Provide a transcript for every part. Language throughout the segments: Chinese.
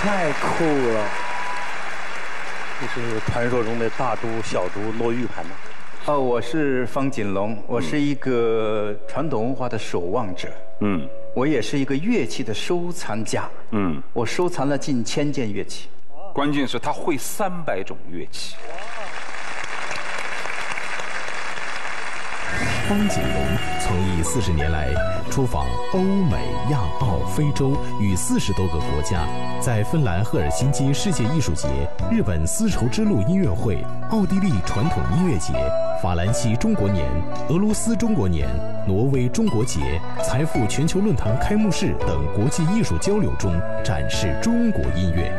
太酷了！这是传说中的大珠、小珠、落玉盘吗？ 哦，我是方锦龙，我是一个传统文化的守望者。我也是一个乐器的收藏家。我收藏了近1000件乐器。 关键是他会300种乐器。 方锦龙从艺40年来，出访欧美、亚、澳、非洲与40多个国家，在芬兰赫尔辛基世界艺术节、日本丝绸之路音乐会、奥地利传统音乐节、法兰西中国年、俄罗斯中国年、挪威中国节、财富全球论坛开幕式等国际艺术交流中展示中国音乐。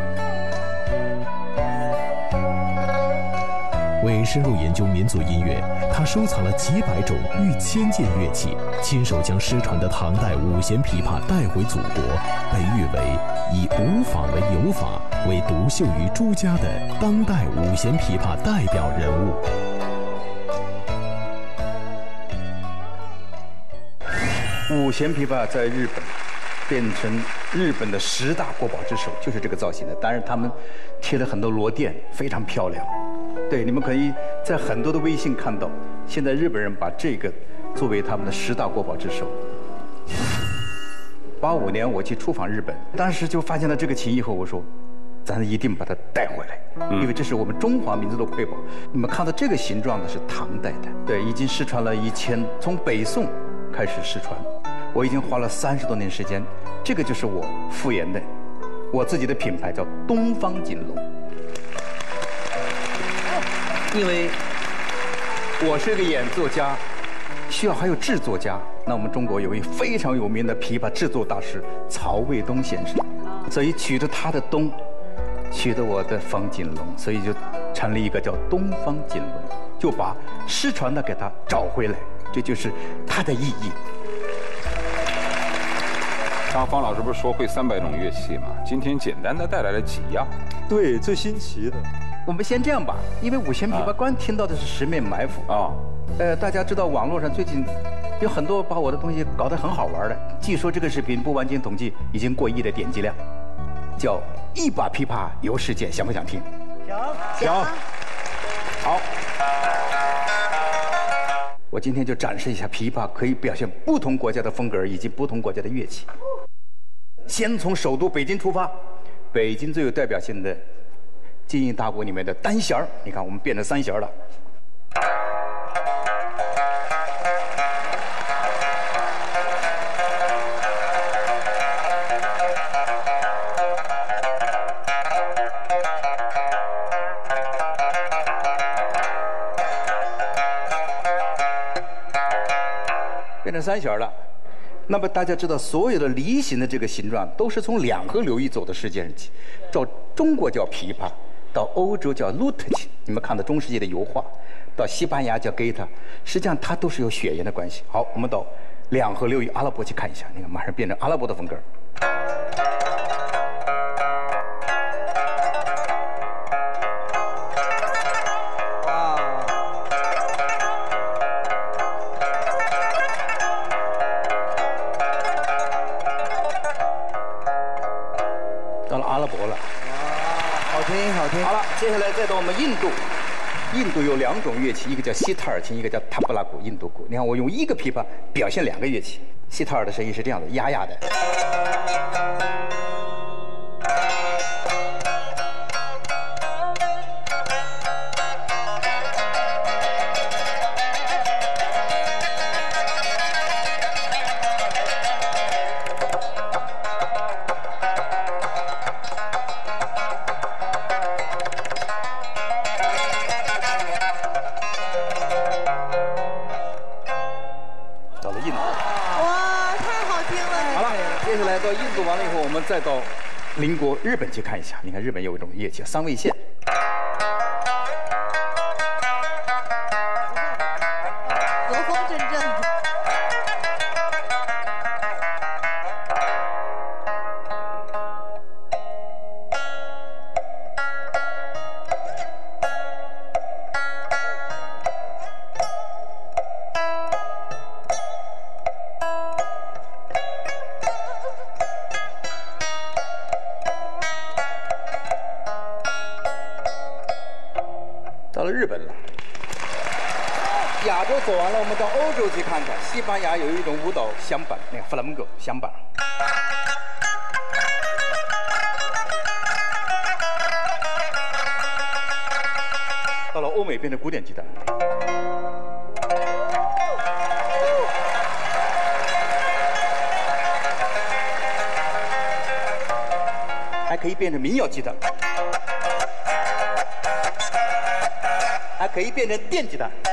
为深入研究民族音乐，他收藏了几百种逾1000件乐器，亲手将失传的唐代五弦琵琶带回祖国，被誉为以无法为有法，为独秀于诸家的当代五弦琵琶代表人物。 五弦琵琶在日本变成日本的10大国宝之首，就是这个造型的。当然，他们贴了很多螺钿，非常漂亮。对，你们可以在很多的微信看到，现在日本人把这个作为他们的10大国宝之首。85年我去出访日本，当时就发现了这个琴以后，我说，咱一定把它带回来，因为这是我们中华民族的瑰宝。你们看到这个形状的是唐代的，对，已经失传了从北宋开始失传。我已经花了30多年时间，这个就是我复原的，我自己的品牌叫东方锦龙。因为我是个演奏家，需要还有制作家。那我们中国有一非常有名的琵琶制作大师曹卫东先生，所以取得他的东，取得我的方锦龙，所以就成立一个叫东方锦龙，就把失传的给它找回来，这就是它的意义。 刚刚方老师不是说会300种乐器吗？今天简单的带来了几样。 对，最新奇的。 我们先这样吧，因为五弦琵琶光听到的是十面埋伏啊。大家知道网络上最近有很多把我的东西搞得很好玩的。据说这个视频不完全统计已经过亿的点击量，叫一把琵琶游世界，想不想听？ 想。 好，我今天就展示一下琵琶可以表现不同国家的风格以及不同国家的乐器。先从首都北京出发，北京最有代表性的金银大鼓里面的单弦儿，你看我们变成3弦了。变成3弦了。那么大家知道，所有的梨形的这个形状都是从2河流域走的世界上起，照中国叫琵琶，到欧洲叫 lute 琴，你们看到中世纪的油画，到西班牙叫 gaita， 实际上它都是有血缘的关系。好，我们到2河流域阿拉伯去看一下，你看马上变成阿拉伯的风格。到了阿拉伯了， 好听，好听。 好了，接下来再到我们印度。印度有2种乐器，一个叫西塔尔琴，一个叫塔布拉鼓，印度鼓。你看，我用一个琵琶表现2个乐器。西塔尔的声音是这样的，哑哑的。到了印度。 哇，太好听了！ 好了，接下来到印度完了以后，我们再到邻国日本去看一下。你看，日本有一种乐器三味线。 和风阵阵。 到了日本了。亚洲走完了，我们到欧洲去看看。西班牙有一种舞蹈响板，那个弗拉门戈响板。到了欧美变成古典吉他。还可以变成民谣吉他，还可以变成电吉他。